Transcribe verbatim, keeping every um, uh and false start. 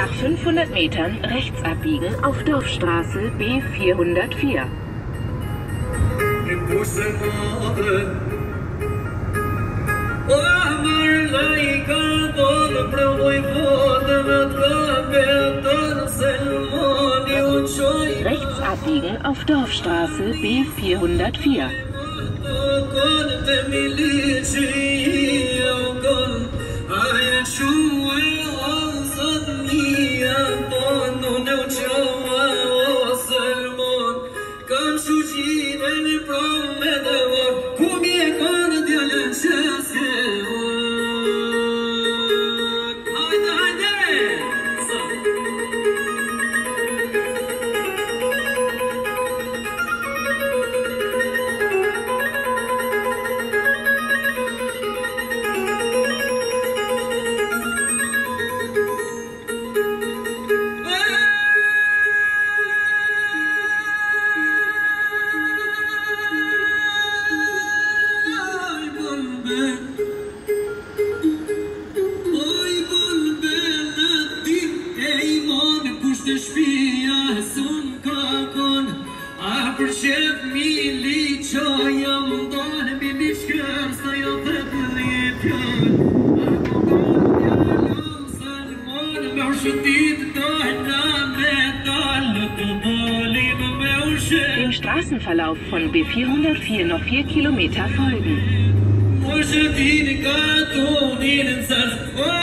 Nach fünfhundert Metern rechts abbiegen auf Dorfstraße B vierhundertvier. Rechts abbiegen auf Dorfstraße B vierhundertvier. Dem Straßenverlauf von B vierhundertvier noch vier Kilometer folgen.